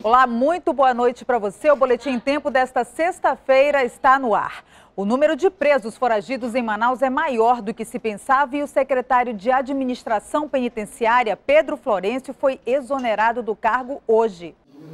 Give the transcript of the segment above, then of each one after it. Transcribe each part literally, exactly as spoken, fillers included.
Olá, muito boa noite para você. O Boletim em Tempo desta sexta-feira está no ar. O número de presos foragidos em Manaus é maior do que se pensava e o secretário de Administração Penitenciária, Pedro Florencio, foi exonerado do cargo hoje.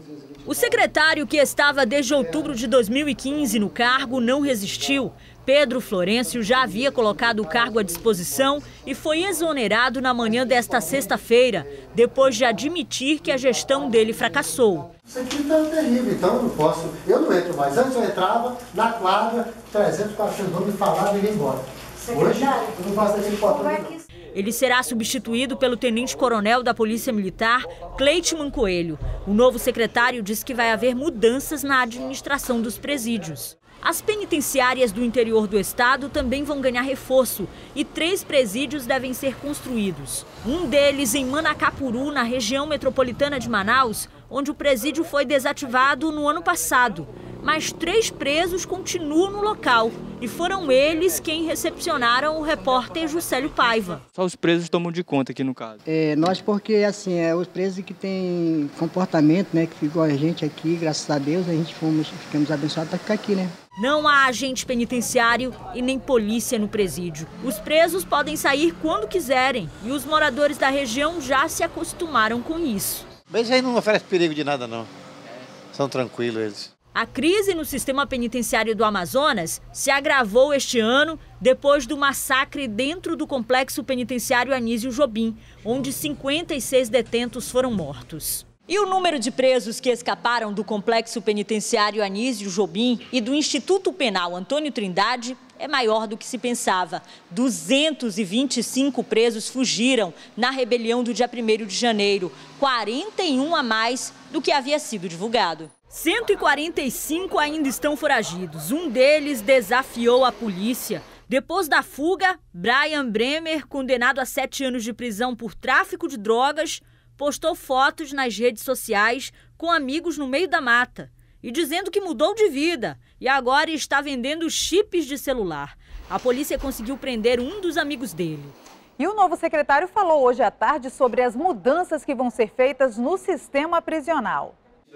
O secretário, que estava desde outubro de dois mil e quinze no cargo, não resistiu. Pedro Florencio já havia colocado o cargo à disposição e foi exonerado na manhã desta sexta-feira, depois de admitir que a gestão dele fracassou. Isso aqui está terrível, então eu não posso, eu não entro mais. Antes eu entrava na quadra, trezentos, quatrocentos homens falavam e ia embora. Hoje eu não faço daquele portão. Ele será substituído pelo tenente-coronel da Polícia Militar, Cleitman Coelho. O novo secretário diz que vai haver mudanças na administração dos presídios. As penitenciárias do interior do estado também vão ganhar reforço e três presídios devem ser construídos. Um deles em Manacapuru, na região metropolitana de Manaus, onde o presídio foi desativado no ano passado. Mas três presos continuam no local e foram eles quem recepcionaram o repórter Juscelio Paiva. Só os presos tomam de conta aqui no caso. É, nós porque assim, é os presos que têm comportamento, né, que ficou a gente aqui, graças a Deus, a gente fomos, ficamos abençoados para ficar aqui, né? Não há agente penitenciário e nem polícia no presídio. Os presos podem sair quando quiserem e os moradores da região já se acostumaram com isso. Mas aí não oferece perigo de nada, não. São tranquilos eles. A crise no sistema penitenciário do Amazonas se agravou este ano depois do massacre dentro do complexo penitenciário Anísio Jobim, onde cinquenta e seis detentos foram mortos. E o número de presos que escaparam do complexo penitenciário Anísio Jobim e do Instituto Penal Antônio Trindade é maior do que se pensava. duzentos e vinte e cinco presos fugiram na rebelião do dia primeiro de janeiro, quarenta e um a mais do que havia sido divulgado. cento e quarenta e cinco ainda estão foragidos. Um deles desafiou a polícia. Depois da fuga, Brian Bremer, condenado a sete anos de prisão por tráfico de drogas, postou fotos nas redes sociais com amigos no meio da mata e dizendo que mudou de vida e agora está vendendo chips de celular. A polícia conseguiu prender um dos amigos dele. E o novo secretário falou hoje à tarde sobre as mudanças que vão ser feitas no sistema prisional.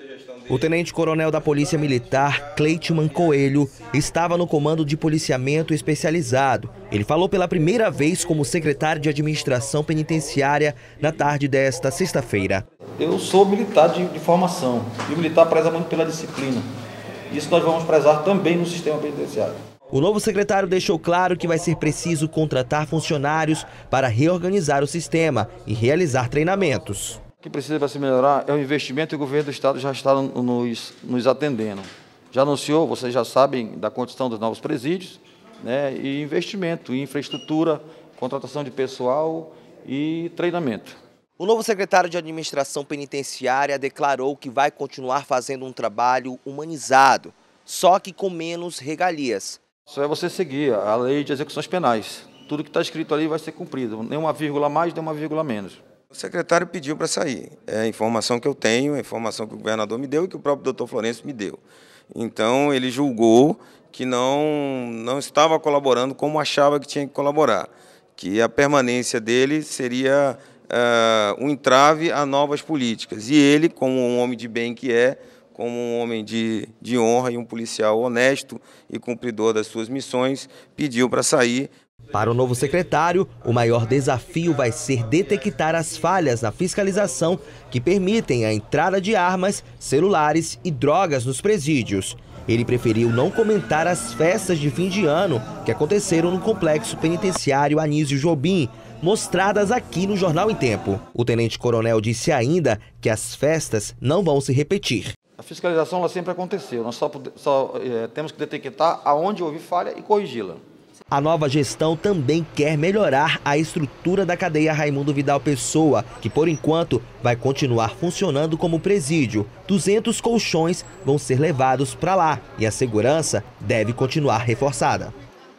O tenente-coronel da Polícia Militar, Cleitman Coelho, estava no comando de policiamento especializado. Ele falou pela primeira vez como secretário de Administração Penitenciária na tarde desta sexta-feira. Eu sou militar de, de formação e o militar preza muito pela disciplina. Isso nós vamos prezar também no sistema penitenciário. O novo secretário deixou claro que vai ser preciso contratar funcionários para reorganizar o sistema e realizar treinamentos. O que precisa se melhorar é o investimento e o governo do estado já está nos, nos atendendo. Já anunciou, vocês já sabem da condição dos novos presídios, né, e investimento em infraestrutura, contratação de pessoal e treinamento. O novo secretário de Administração Penitenciária declarou que vai continuar fazendo um trabalho humanizado, só que com menos regalias. Só é você seguir a lei de execuções penais. Tudo que está escrito ali vai ser cumprido, nem uma vírgula mais, nem uma vírgula menos. O secretário pediu para sair. É a informação que eu tenho, a informação que o governador me deu e que o próprio doutor Florencio me deu. Então, ele julgou que não, não estava colaborando como achava que tinha que colaborar, que a permanência dele seria uh, um entrave a novas políticas. E ele, como um homem de bem que é, como um homem de, de honra e um policial honesto e cumpridor das suas missões, pediu para sair. Para o novo secretário, o maior desafio vai ser detectar as falhas na fiscalização que permitem a entrada de armas, celulares e drogas nos presídios. Ele preferiu não comentar as festas de fim de ano que aconteceram no complexo penitenciário Anísio Jobim, mostradas aqui no Jornal em Tempo. O tenente-coronel disse ainda que as festas não vão se repetir. A fiscalização ela sempre aconteceu, nós só, só é, temos que detectar aonde houve falha e corrigi-la. A nova gestão também quer melhorar a estrutura da cadeia Raimundo Vidal Pessoa, que por enquanto vai continuar funcionando como presídio. duzentos colchões vão ser levados para lá e a segurança deve continuar reforçada.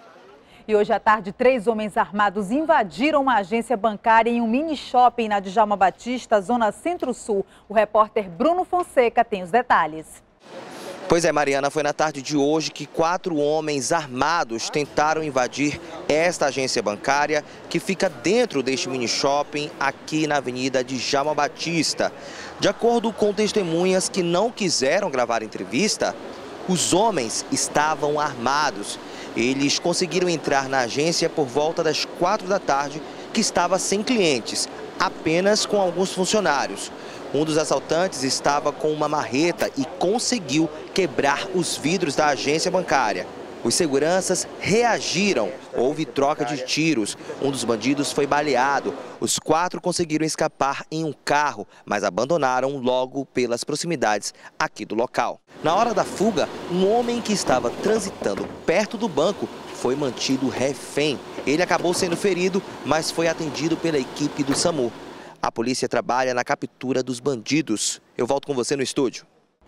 E hoje à tarde, três homens armados invadiram uma agência bancária em um mini shopping na Djalma Batista, zona Centro-Sul. O repórter Bruno Fonseca tem os detalhes. Pois é, Mariana, foi na tarde de hoje que quatro homens armados tentaram invadir esta agência bancária que fica dentro deste mini shopping aqui na Avenida Djalma Batista. De acordo com testemunhas que não quiseram gravar entrevista, os homens estavam armados. Eles conseguiram entrar na agência por volta das quatro da tarde, que estava sem clientes, apenas com alguns funcionários. Um dos assaltantes estava com uma marreta e conseguiu quebrar os vidros da agência bancária. Os seguranças reagiram, houve troca de tiros, um dos bandidos foi baleado. Os quatro conseguiram escapar em um carro, mas abandonaram logo pelas proximidades aqui do local. Na hora da fuga, um homem que estava transitando perto do banco foi mantido refém. Ele acabou sendo ferido, mas foi atendido pela equipe do SAMU. A polícia trabalha na captura dos bandidos. Eu volto com você no estúdio.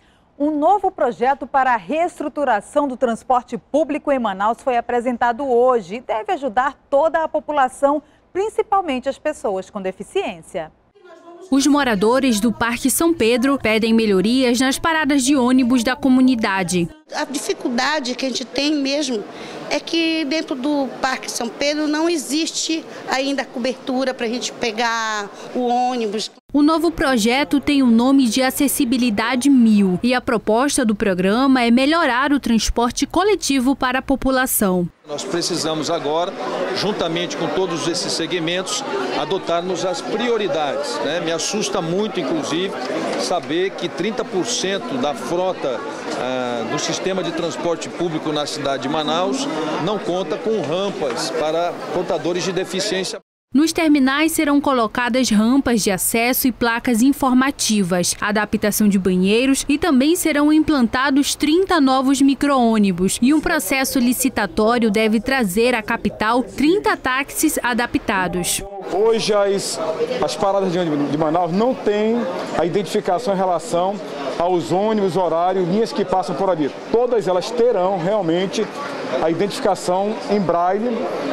Um novo projeto para a reestruturação do transporte público em Manaus foi apresentado hoje e deve ajudar toda a população, principalmente as pessoas com deficiência. Os moradores do Parque São Pedro pedem melhorias nas paradas de ônibus da comunidade. A dificuldade que a gente tem mesmo é que dentro do Parque São Pedro não existe ainda cobertura para a gente pegar o ônibus. O novo projeto tem o nome de Acessibilidade Mil e a proposta do programa é melhorar o transporte coletivo para a população. Nós precisamos agora, juntamente com todos esses segmentos, adotarmos as prioridades, né? Me assusta muito, inclusive, saber que trinta por cento da frota ah, do sistema de transporte público na cidade de Manaus não conta com rampas para portadores de deficiência. Nos terminais serão colocadas rampas de acesso e placas informativas, adaptação de banheiros e também serão implantados trinta novos micro-ônibus. E um processo licitatório deve trazer à capital trinta táxis adaptados. Hoje as, as paradas de ônibus de Manaus não têm a identificação em relação aos ônibus, horários, linhas que passam por ali. Todas elas terão realmente a identificação em braille.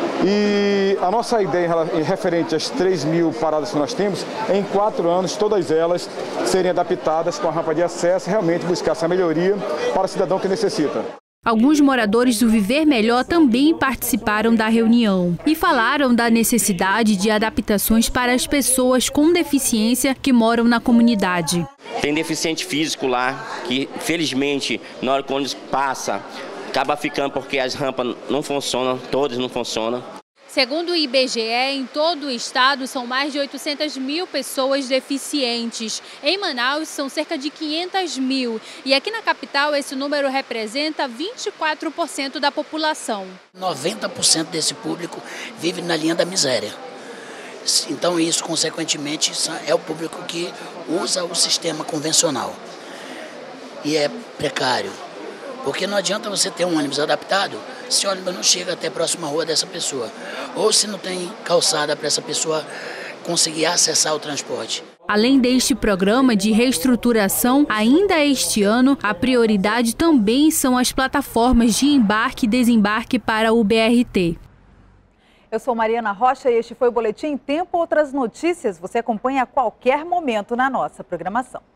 E a nossa ideia referente às três mil paradas que nós temos, em quatro anos, todas elas serem adaptadas com a rampa de acesso, realmente buscar essa melhoria para o cidadão que necessita. Alguns moradores do Viver Melhor também participaram da reunião e falaram da necessidade de adaptações para as pessoas com deficiência que moram na comunidade. Tem deficiente físico lá que, felizmente, na hora que o ônibus passa, acaba ficando porque as rampas não funcionam, todas não funcionam. Segundo o I B G E, em todo o estado são mais de oitocentas mil pessoas deficientes. Em Manaus são cerca de quinhentas mil. E aqui na capital esse número representa vinte e quatro por cento da população. noventa por cento desse público vive na linha da miséria. Então isso, consequentemente, é o público que usa o sistema convencional. E é precário. Porque não adianta você ter um ônibus adaptado se o ônibus não chega até a próxima rua dessa pessoa. Ou se não tem calçada para essa pessoa conseguir acessar o transporte. Além deste programa de reestruturação, ainda este ano, a prioridade também são as plataformas de embarque e desembarque para o B R T. Eu sou Mariana Rocha e este foi o Boletim Tempo. Outras notícias você acompanha a qualquer momento na nossa programação.